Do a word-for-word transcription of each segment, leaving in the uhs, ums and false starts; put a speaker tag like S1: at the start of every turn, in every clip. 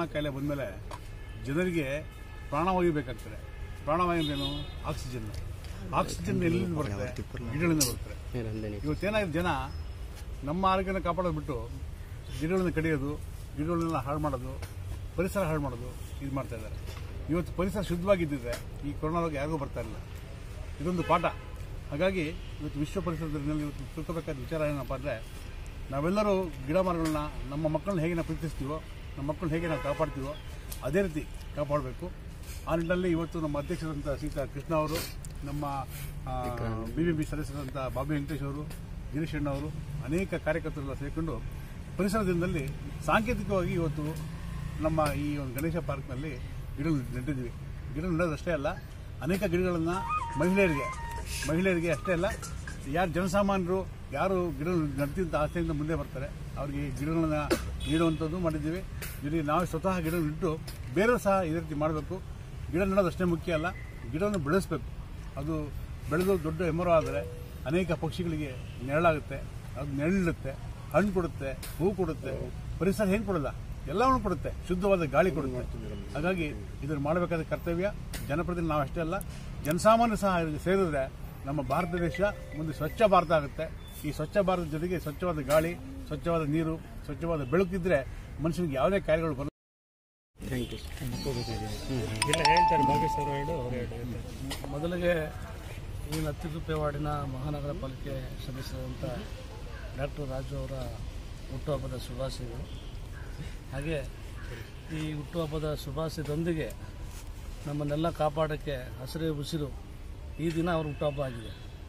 S1: Corona ಕಾಯಿಲೆ ಬಂದಮೇಲೆ ಜನರಿಗೆ ಪ್ರಾಣವಾಯು ಬೇಕಾಗ್ತದೆ. ಪ್ರಾಣವಾಯು ಏನು? ಆಕ್ಸಿಜನ್. ಆಕ್ಸಿಜನ್ ಎಲ್ಲಿಂದ ಬರುತ್ತೆ? ಗಿಡಗಳಿಂದ ಬರುತ್ತೆ. ಇವತ್ತೇನಾಗಿದೆ, ಜನ ನಮ್ಮ ಆರೋಗ್ಯನ ಕಾಪಾಡೋದು ಬಿಟ್ಟು ಗಿಡಗಳನ್ನ ಕಡಿಯೋದು, ಗಿಡಗಳನ್ನೆಲ್ಲ ಹಾಳು ಮಾಡೋದು, ಪರಿಸರ ಹಾಳು ಮಾಡೋದು ಇದು ಮಾಡ್ತಾ ಇದ್ದಾರೆ. ಇವತ್ತು ಪರಿಸರ ಶುದ್ಧವಾಗಿದ್ದಿದ್ರೆ ಈ ಕೊರೋನಾ ರೋಗ ಯಾರಿಗೂ ಬರ್ತಾ ಇಲ್ಲ. ಇದೊಂದು ಪಾಠ. ಹಾಗಾಗಿ ಇವತ್ತು ವಿಶ್ವ ಪರಿಸರ ದಿನದಲ್ಲಿ ಇವತ್ತು ತಿಳ್ಕೋಬೇಕಾದ ವಿಚಾರ ಏನಪ್ಪ ಅಂದರೆ, ನಾವೆಲ್ಲರೂ ಗಿಡ ಮರಗಳನ್ನ ನಮ್ಮ ಮಕ್ಕಳನ್ನ ಹೇಗೆ ನಾವು ಪ್ರೀತಿಸ್ತೀವೋ, ನಮ್ಮ ಮಕ್ಕಳನ್ನ ಹೇಗೆ ನಾವು ಕಾಪಾಡ್ತೀವೋ ಅದೇ ರೀತಿ ಕಾಪಾಡಬೇಕು. ಆ ನಿಟ್ಟಿನಲ್ಲಿ ಇವತ್ತು ನಮ್ಮ ಅಧ್ಯಕ್ಷರಂಥ ಸೀತಾ ಕೃಷ್ಣ ಅವರು, ನಮ್ಮ ಬಿ ಬಿ ಬಿ ಸದಸ್ಯರಂಥ ಬಾಬಿ ವೆಂಕಟೇಶ್ ಅವರು, ಗಿರೀಶ್ ಅಣ್ಣ ಅವರು, ಅನೇಕ ಕಾರ್ಯಕರ್ತರೆಲ್ಲ ಸೇರಿಕೊಂಡು ಪರಿಸರ ದಿನದಲ್ಲಿ ಸಾಂಕೇತಿಕವಾಗಿ ಇವತ್ತು ನಮ್ಮ ಈ ಒಂದು ಗಣೇಶ ಪಾರ್ಕ್ನಲ್ಲಿ ಗಿಡ ನೆಟ್ಟಿದ್ವಿ. ಗಿಡ ನೆಡೋದಷ್ಟೇ ಅಲ್ಲ, ಅನೇಕ ಗಿಡಗಳನ್ನು ಮಹಿಳೆಯರಿಗೆ ಮಹಿಳೆಯರಿಗೆ ಅಷ್ಟೇ ಅಲ್ಲ, ಯಾರು ಜನಸಾಮಾನ್ಯರು ಯಾರು ಗಿಡ ನೆಡ್ತಿಂತ ಆಸೆಯಿಂದ ಮುಂದೆ ಬರ್ತಾರೆ ಅವರಿಗೆ ಗಿಡಗಳನ್ನ ನೀಡುವಂಥದ್ದು ಮಾಡಿದ್ದೀವಿ. ಇಲ್ಲಿ ನಾವು ಸ್ವತಃ ಗಿಡ ನೆಟ್ಟು ಬೇರೆಯವರು ಸಹ ಇದೇ ರೀತಿ ಮಾಡಬೇಕು. ಗಿಡ ನೆಡೋದಷ್ಟೇ ಮುಖ್ಯ ಅಲ್ಲ, ಗಿಡವನ್ನು ಬೆಳೆಸಬೇಕು. ಅದು ಬೆಳೆದು ದೊಡ್ಡ ಎಮರ ಆದರೆ ಅನೇಕ ಪಕ್ಷಿಗಳಿಗೆ ನೆರಳಾಗುತ್ತೆ, ಅದು ನೆರಳಿಡುತ್ತೆ, ಹಣ್ಣು ಕೊಡುತ್ತೆ, ಹೂ ಕೊಡುತ್ತೆ. ಪರಿಸರ ಏನು ಕೊಡಲ್ಲ, ಎಲ್ಲವನ್ನೂ ಕೊಡುತ್ತೆ, ಶುದ್ಧವಾದ ಗಾಳಿ ಕೊಡುತ್ತೆ. ಹಾಗಾಗಿ ಇದನ್ನು ಮಾಡಬೇಕಾದ ಕರ್ತವ್ಯ ಜನಪ್ರತಿನಿಧಿ ನಾವು ಅಷ್ಟೇ ಅಲ್ಲ, ಜನಸಾಮಾನ್ಯ ಸಹ ಸೇರಿದ್ರೆ ನಮ್ಮ ಭಾರತ ದೇಶ ಮುಂದೆ ಸ್ವಚ್ಛ ಭಾರತ ಆಗುತ್ತೆ. ಈ ಸ್ವಚ್ಛ ಭಾರತದ ಜೊತೆಗೆ ಸ್ವಚ್ಛವಾದ ಗಾಳಿ, ಸ್ವಚ್ಛವಾದ ನೀರು, ಸ್ವಚ್ಛವಾದ ಬೆಳಕಿದ್ರೆ ಮನುಷ್ಯನಿಗೆ ಯಾವುದೇ ಕಾರ್ಯಗಳು ಬರಲ್ಲ.
S2: ಮೊದಲಿಗೆ ಈ ನತ್ತಿಗುಪ್ಪೆ ವಾರ್ಡಿನ ಮಹಾನಗರ ಪಾಲಿಕೆ ಸದಸ್ಯರಾದಂಥ ಡಾಕ್ಟರ್ ರಾಜು ಅವರ ಹುಟ್ಟುಹಬ್ಬದ ಶುಭಾಶಯಗಳು. ಹಾಗೆ ಈ ಹುಟ್ಟುಹಬ್ಬದ ಶುಭಾಶಯದೊಂದಿಗೆ ನಮ್ಮನ್ನೆಲ್ಲ ಕಾಪಾಡೋಕ್ಕೆ ಹಸಿರೇ ಉಸಿರು ಈ ದಿನ ಅವ್ರ ಹುಟ್ಟುಹಬ್ಬ ಆಗಿದೆ.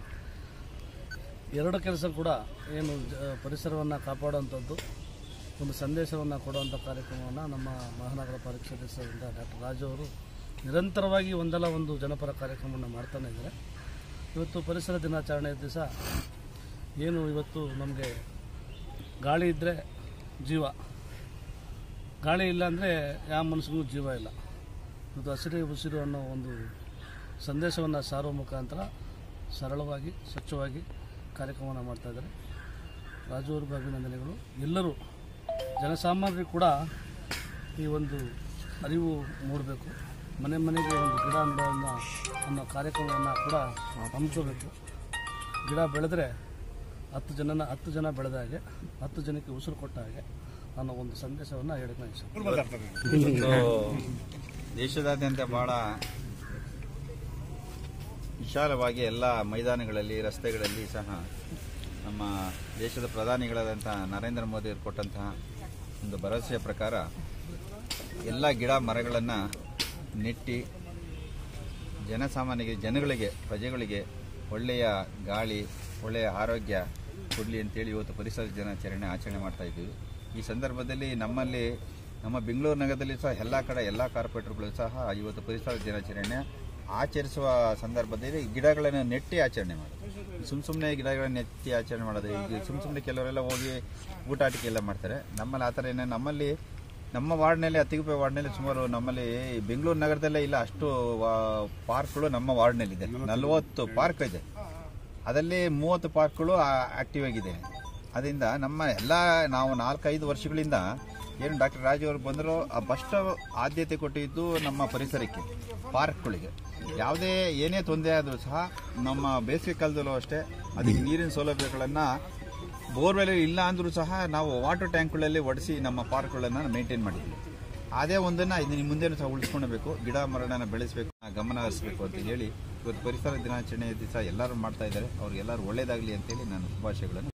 S2: ಎರಡು ಕೆಲಸ ಕೂಡ ಏನು ಪರಿಸರವನ್ನು ಕಾಪಾಡುವಂಥದ್ದು, ಒಂದು ಸಂದೇಶವನ್ನು ಕೊಡುವಂಥ ಕಾರ್ಯಕ್ರಮವನ್ನು ನಮ್ಮ ಮಹಾನಗರ ಪಾಲಿಕೆ ಸದಸ್ಯರಿಂದ ಡಾಕ್ಟರ್ ರಾಜು ಅವರು ನಿರಂತರವಾಗಿ ಒಂದಲ್ಲ ಒಂದು ಜನಪರ ಕಾರ್ಯಕ್ರಮವನ್ನು ಮಾಡ್ತಾನೆ ಇದ್ದಾರೆ. ಇವತ್ತು ಪರಿಸರ ದಿನಾಚರಣೆ ದಿವಸ ಏನು ಇವತ್ತು ನಮಗೆ ಗಾಳಿ ಇದ್ದರೆ ಜೀವ, ಗಾಳಿ ಇಲ್ಲ ಅಂದರೆ ಯಾವ ಮನುಷ್ಯನಿಗೂ ಜೀವ ಇಲ್ಲ. ಇವತ್ತು ಹಸಿರೇ ಉಸಿರು ಅನ್ನೋ ಒಂದು ಸಂದೇಶವನ್ನು ಸಾರುವ ಮುಖಾಂತರ ಸರಳವಾಗಿ ಸ್ವಚ್ಛವಾಗಿ ಕಾರ್ಯಕ್ರಮವನ್ನು ಮಾಡ್ತಾಯಿದ್ದಾರೆ. ರಾಜು ಅವ್ರಿಗೂ ಅಭಿನಂದನೆಗಳು. ಎಲ್ಲರೂ ಜನಸಾಮಾನ್ಯರಿಗೆ ಕೂಡ ಈ ಒಂದು ಅರಿವು ಮೂಡಬೇಕು. ಮನೆ ಮನೆಗೆ ಒಂದು ಗಿಡ ನೆಡೋಣ ಅನ್ನೋ ಕಾರ್ಯಕ್ರಮವನ್ನು ಕೂಡ ಹಮ್ಮಿಸಬೇಕು. ಗಿಡ ಬೆಳೆದರೆ ಹತ್ತು ಜನನ ಹತ್ತು ಜನ ಬೆಳೆದ ಹಾಗೆ, ಹತ್ತು ಜನಕ್ಕೆ ಉಸಿರು ಕೊಟ್ಟ ಹಾಗೆ ಅನ್ನೋ ಒಂದು ಸಂದೇಶವನ್ನು ಹೇಳಕ್ಕೆ ಇಷ್ಟ.
S3: ದೇಶದಾದ್ಯಂತ ಬಹಳ ವಿಶಾಲವಾಗಿ ಎಲ್ಲ ಮೈದಾನಗಳಲ್ಲಿ, ರಸ್ತೆಗಳಲ್ಲಿ ಸಹ ನಮ್ಮ ದೇಶದ ಪ್ರಧಾನಿಗಳಾದಂಥ ನರೇಂದ್ರ ಮೋದಿ ಅವರು ಕೊಟ್ಟಂತಹ ಒಂದು ಭರವಸೆಯ ಪ್ರಕಾರ ಎಲ್ಲ ಗಿಡ ಮರಗಳನ್ನು ನೆಟ್ಟಿ ಜನಸಾಮಾನ್ಯರಿಗೆ, ಜನಗಳಿಗೆ, ಪ್ರಜೆಗಳಿಗೆ ಒಳ್ಳೆಯ ಗಾಳಿ, ಒಳ್ಳೆಯ ಆರೋಗ್ಯ ಕೊಡಲಿ ಅಂತೇಳಿ ಇವತ್ತು ಪರಿಸರ ದಿನಾಚರಣೆ ಆಚರಣೆ ಮಾಡ್ತಾ ಇದ್ದೀವಿ. ಈ ಸಂದರ್ಭದಲ್ಲಿ ನಮ್ಮಲ್ಲಿ ನಮ್ಮ ಬೆಂಗಳೂರು ನಗರದಲ್ಲಿ ಸಹ ಎಲ್ಲ ಕಡೆ ಎಲ್ಲ ಕಾರ್ಪೊರೇಟರ್ಗಳು ಸಹ ಇವತ್ತು ಪರಿಸರ ದಿನಾಚರಣೆ ಆಚರಿಸುವ ಸಂದರ್ಭದಲ್ಲಿ ಗಿಡಗಳನ್ನು ನೆಟ್ಟಿ ಆಚರಣೆ ಮಾಡೋದು. ಸುಮ್ಮ ಸುಮ್ಮನೆ ಗಿಡಗಳನ್ನು ನೆಟ್ಟಿ ಆಚರಣೆ ಮಾಡೋದು, ಈಗ ಸುಮ್ಮ ಸುಮ್ಮನೆ ಕೆಲವರೆಲ್ಲ ಹೋಗಿ ಊಟಾಟಿಕೆ ಎಲ್ಲ ಮಾಡ್ತಾರೆ. ನಮ್ಮಲ್ಲಿ ಆ ಥರ ಏನೇ, ನಮ್ಮಲ್ಲಿ ನಮ್ಮ ವಾರ್ಡ್ನಲ್ಲಿ, ಅತ್ತಿಗುಪ್ಪೆ ವಾರ್ಡ್ನಲ್ಲಿ ಸುಮಾರು ನಮ್ಮಲ್ಲಿ ಬೆಂಗಳೂರು ನಗರದಲ್ಲೇ ಇಲ್ಲ ಅಷ್ಟು ಪಾರ್ಕ್ಗಳು ನಮ್ಮ ವಾರ್ಡ್ನಲ್ಲಿದೆ. ನಲವತ್ತು ಪಾರ್ಕ್ ಇದೆ, ಅದರಲ್ಲಿ ಮೂವತ್ತು ಪಾರ್ಕ್ಗಳು ಆಕ್ಟಿವ್ ಆಗಿದೆ. ಅದರಿಂದ ನಮ್ಮ ಎಲ್ಲ ನಾವು ನಾಲ್ಕೈದು ವರ್ಷಗಳಿಂದ ಏನು ಡಾಕ್ಟರ್ ರಾಜು ಅವರು ಬಂದರೂ ಆ ಫಸ್ಟ್ ಆದ್ಯತೆ ಕೊಟ್ಟಿದ್ದು ನಮ್ಮ ಪರಿಸರಕ್ಕೆ, ಪಾರ್ಕ್ಗಳಿಗೆ. ಯಾವುದೇ ಏನೇ ತೊಂದರೆ ಆದರೂ ಸಹ ನಮ್ಮ ಬೇಸಿಗೆ ಕಾಲದಲ್ಲೂ ಅಷ್ಟೇ ಅದಕ್ಕೆ ನೀರಿನ ಸೌಲಭ್ಯಗಳನ್ನು ಬೋರ್ವೆಲ್ ಇಲ್ಲ ಅಂದರೂ ಸಹ ನಾವು ವಾಟರ್ ಟ್ಯಾಂಕ್ಗಳಲ್ಲಿ ಒಡಿಸಿ ನಮ್ಮ ಪಾರ್ಕ್ಗಳನ್ನು ಮೇಂಟೈನ್ ಮಾಡಿದ್ವಿ. ಅದೇ ಒಂದನ್ನು ಇನ್ನು ಮುಂದೆನೂ ಸಹ ಉಳಿಸ್ಕೊಳ್ಬೇಕು, ಗಿಡ ಮರಗಳನ್ನು ಬೆಳೆಸಬೇಕು, ಗಮನ ಹರಿಸಬೇಕು ಅಂತ ಹೇಳಿ ಇವತ್ತು ಪರಿಸರ ದಿನಾಚರಣೆ ದಿವಸ ಎಲ್ಲರೂ ಮಾಡ್ತಾ ಇದ್ದಾರೆ. ಅವ್ರಿಗೆಲ್ಲರೂ ಒಳ್ಳೇದಾಗಲಿ ಅಂತೇಳಿ ನಾನು ಶುಭಾಶಯಗಳನ್ನು